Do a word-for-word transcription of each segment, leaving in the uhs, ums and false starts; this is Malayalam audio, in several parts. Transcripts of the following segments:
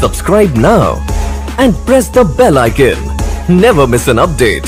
Subscribe now and press the bell icon. Never miss an update.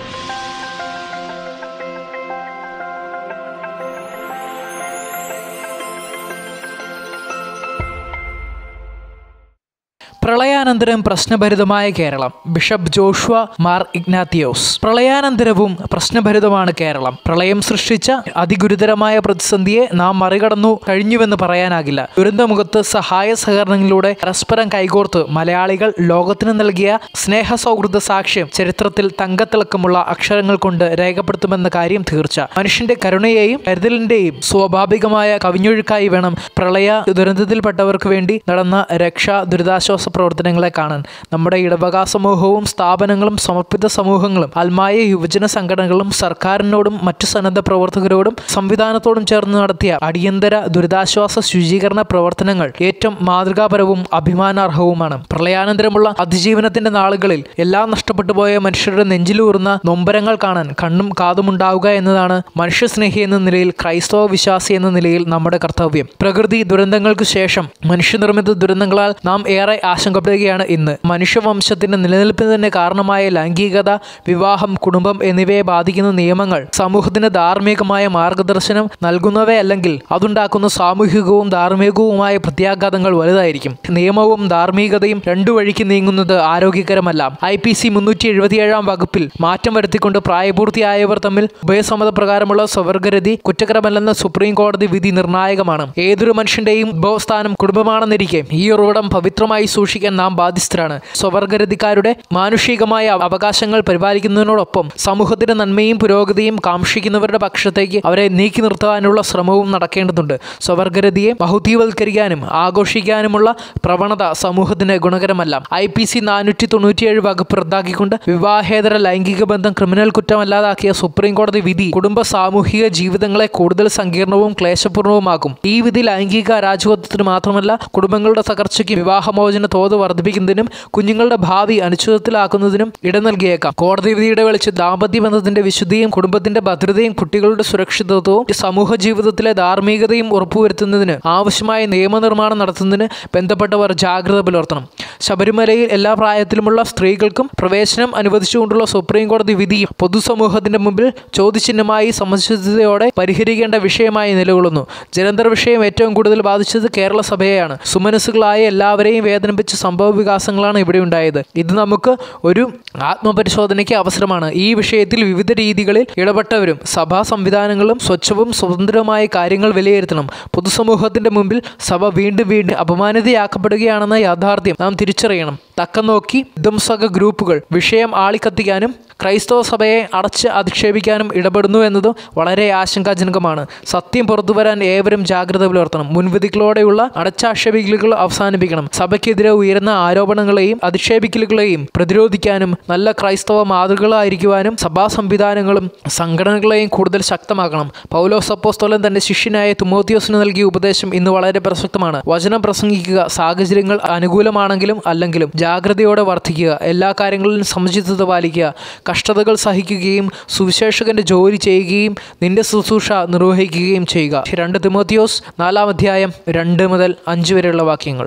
പ്രളയാനന്തരം പ്രശ്നഭരിതമായ Kerala. Bishop Joshua Mar Ignatius. പ്രളയാനന്തരവും പ്രശ്നഭരിതമാണ് കേരളം. പ്രളയം സൃഷ്ടിച്ച അതിഗുരുതരമായ പ്രതിസന്ധിയെ നാം മറികടന്നു കഴിഞ്ഞുവെന്ന് പറയാനാകില്ല. ദുരന്തമുഖത്ത് സഹായ സഹകരണങ്ങളിലൂടെ പരസ്പരം കൈകോർത്ത് മലയാളികൾ ലോകത്തിന് നൽകിയ സ്നേഹ സൗഹൃദ സാക്ഷ്യം ചരിത്രത്തിൽ തങ്കത്തിളക്കമുള്ള അക്ഷരങ്ങൾ കൊണ്ട് രേഖപ്പെടുത്തുമെന്ന കാര്യം തീർച്ച. മനുഷ്യന്റെ കരുണയെയും കരുതലിന്റെയും സ്വാഭാവികമായ കവിഞ്ഞൊഴുക്കായി വേണം പ്രളയ ദുരന്തത്തിൽപ്പെട്ടവർക്ക് വേണ്ടി നടന്ന രക്ഷാ ദുരിതാശ്വാസ പ്രവർത്തനങ്ങളെ കാണാൻ. നമ്മുടെ ഇടവക സമൂഹവും സ്ഥാപനങ്ങളും സമർപ്പിത സമൂഹങ്ങളും അൽമായ യുവജന സംഘടനകളും സർക്കാരിനോടും മറ്റു സന്നദ്ധ പ്രവർത്തകരോടും സംവിധാനത്തോടും ചേർന്ന് നടത്തിയ അടിയന്തര ദുരിതാശ്വാസ ശുചീകരണ പ്രവർത്തനങ്ങൾ ഏറ്റവും മാതൃകാപരവും അഭിമാനാർഹവുമാണ്. പ്രളയാനന്തരമുള്ള അതിജീവനത്തിന്റെ നാളുകളിൽ എല്ലാം നഷ്ടപ്പെട്ടു പോയ മനുഷ്യരുടെ നെഞ്ചിലൂറുന്ന നൊമ്പരങ്ങൾ കാണാൻ കണ്ണും കാതുമുണ്ടാവുക എന്നതാണ് മനുഷ്യസ്നേഹി എന്ന നിലയിൽ, ക്രൈസ്തവ വിശ്വാസി എന്ന നിലയിൽ നമ്മുടെ കർത്തവ്യം. പ്രകൃതി ദുരന്തങ്ങൾക്ക് ശേഷം മനുഷ്യനിർമ്മിത ദുരന്തങ്ങളാൽ നാം ഏറെ ആശങ്കപ്പെടുകയാണ് ഇന്ന്. മനുഷ്യവംശത്തിന്റെ നിലനിൽപ്പിന് തന്നെ കാരണമായ ലൈംഗികത, വിവാഹം, കുടുംബം എന്നിവയെ ബാധിക്കുന്ന നിയമങ്ങൾ സമൂഹത്തിന് ധാർമ്മികമായ മാർഗദർശനം നൽകുന്നവയല്ലെങ്കിൽ അതുണ്ടാക്കുന്ന സാമൂഹികവും ധാർമ്മികവുമായ പ്രത്യാഘാതങ്ങൾ വലുതായിരിക്കും. നിയമവും ധാർമ്മികതയും രണ്ടു വഴിക്ക് നീങ്ങുന്നത് ആരോഗ്യകരമല്ല. ഐ പി സി മുന്നൂറ്റി എഴുപത്തിയേഴാം വകുപ്പിൽ മാറ്റം വരുത്തിക്കൊണ്ട് പ്രായപൂർത്തിയായവർ തമ്മിൽ ഉഭയസമ്മതപ്രകാരമുള്ള സ്വവർഗരതി കുറ്റകരമല്ലെന്ന സുപ്രീം കോടതി വിധി നിർണായകമാണ്. ഏതൊരു മനുഷ്യന്റെയും ഉത്ഭവസ്ഥാനം കുടുംബമാണെന്നിരിക്കെ ഈ ഉറവിടം പവിത്രമായി സൂക്ഷിക്കാൻ നാം ബാധ്യസ്ഥരാണ്. സ്വവർഗരതിക്കാരുടെ മാനുഷികമായ അവകാശങ്ങൾ പരിപാലിക്കുന്നതിനോടൊപ്പം സമൂഹത്തിന്റെ നന്മയും പുരോഗതിയും കാക്ഷിക്കുന്നവരുടെ പക്ഷത്തേക്ക് അവരെ നീക്കി നിർത്താനുള്ള ശ്രമവും നടക്കേണ്ടതുണ്ട്. സ്വവർഗരതിയെ ബഹുദീവൽക്കരിക്കാനും ആഘോഷിക്കാനുമുള്ള പ്രവണത സമൂഹത്തിന് ഗുണകരമല്ല. ഐ പി സി നാനൂറ്റി തൊണ്ണൂറ്റിയേഴ് വകുപ്പ് റദ്ദാക്കിക്കൊണ്ട് വിവാഹേതര ലൈംഗിക ബന്ധം ക്രിമിനൽ കുറ്റമല്ലാതാക്കിയ സുപ്രീം കോടതി വിധി കുടുംബ സാമൂഹിക ജീവിതങ്ങളെ കൂടുതൽ സങ്കീർണവും ക്ലേശപൂർണവുമാക്കും. ഈ വിധി ലൈംഗിക അരാജകത്വത്തിന് മാത്രമല്ല, കുടുംബങ്ങളുടെ തകർച്ചയ്ക്ക് വിവാഹമോചന തോത് വർദ്ധിപ്പിക്കുന്നതിനും കുഞ്ഞുങ്ങളുടെ ഭാവി അനിശ്ചിതത്തിലാക്കുന്നതിനും ഇട നൽകിയേക്കാം. കോടതി വിധിയുടെ വെളിച്ചം ദാമ്പത്യ ബന്ധത്തിന്റെ വിശുദ്ധിയും കുടുംബത്തിന്റെ ഭദ്രതയും കുട്ടികളുടെ സുരക്ഷിതത്വവും സമൂഹ ജീവിതത്തിലെ ധാർമ്മികതയും ഉറപ്പുവരുത്തുന്നതിന് ആവശ്യമായ നിയമനിർമ്മാണം നടത്തുന്നതിന് ബന്ധപ്പെട്ടവർ ജാഗ്രത പുലർത്തണം. ശബരിമലയിൽ എല്ലാ പ്രായത്തിലുമുള്ള സ്ത്രീകൾക്കും പ്രവേശനം അനുവദിച്ചുകൊണ്ടുള്ള സുപ്രീം കോടതി വിധി പൊതുസമൂഹത്തിന്റെ മുമ്പിൽ ചോദ്യചിഹ്നമായി സമചിത്തതയോടെ പരിഹരിക്കേണ്ട വിഷയമായി നിലകൊള്ളുന്നു. ജലന്ധർ വിഷയം ഏറ്റവും കൂടുതൽ ബാധിച്ചത് കേരള സഭയെയാണ്. സുമനസ്സുകളായ എല്ലാവരെയും വേദനിപ്പിച്ച സംഭവ വികാസങ്ങളാണ് ഇവിടെ ഉണ്ടായത്. ഇത് നമുക്ക് ഒരു ആത്മപരിശോധനയ്ക്ക് അവസരമാണ്. ഈ വിഷയത്തിൽ വിവിധ രീതികളിൽ ഇടപെട്ടവരും സഭാ സംവിധാനങ്ങളും സ്വച്ഛവും സ്വതന്ത്രവുമായ കാര്യങ്ങൾ വിലയിരുത്തണം. പൊതുസമൂഹത്തിന്റെ മുമ്പിൽ സഭ വീണ്ടും വീണ്ടും അപമാനിതയാക്കപ്പെടുകയാണെന്ന യാഥാർത്ഥ്യം നാം തിരിച്ചറിയണം. തക്കം നോക്കി വിധ്വംസക ഗ്രൂപ്പുകൾ വിഷയം ആളിക്കത്തിക്കാനും ക്രൈസ്തവ സഭയെ അടച്ച് അധിക്ഷേപിക്കാനും ഇടപെടുന്നു എന്നതും വളരെ ആശങ്കാജനകമാണ്. സത്യം പുറത്തുവരാൻ ഏവരും ജാഗ്രത പുലർത്തണം. മുൻവിധികളോടെയുള്ള അടച്ചാക്ഷേപിക്കലുകൾ അവസാനിപ്പിക്കണം. സഭയ്ക്കെതിരെ ഉയരുന്ന ആരോപണങ്ങളെയും അധിക്ഷേപിക്കലുകളെയും പ്രതിരോധിക്കാനും നല്ല ക്രൈസ്തവ മാതൃകളായിരിക്കുവാനും സഭാ സംവിധാനങ്ങളും സംഘടനകളെയും കൂടുതൽ ശക്തമാക്കണം. പൗലോസ് അപ്പോസ്തലൻ തന്റെ ശിഷ്യനായ തിമോത്തിയോസിന് നൽകിയ ഉപദേശം ഇന്ന് വളരെ പ്രസക്തമാണ്. വചനം പ്രസംഗിക്കുക. സാഹചര്യങ്ങൾ അനുകൂലമാണെങ്കിലും അല്ലെങ്കിലും ജാഗ്രതയോടെ വർദ്ധിക്കുക. എല്ലാ കാര്യങ്ങളിലും സമചിത്തത പാലിക്കുക. കഷ്ടതകൾ സഹിക്കുകയും സുവിശേഷകന്റെ ജോലി ചെയ്യുകയും നിന്റെ ശുശ്രൂഷ നിർവഹിക്കുകയും ചെയ്യുക. രണ്ട് തിമോത്തിയോസ് നാലാം അധ്യായം രണ്ട് മുതൽ അഞ്ച് വരെയുള്ള വാക്യങ്ങൾ.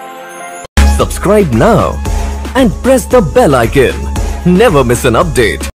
Subscribe now and press the bell icon. Never miss an update.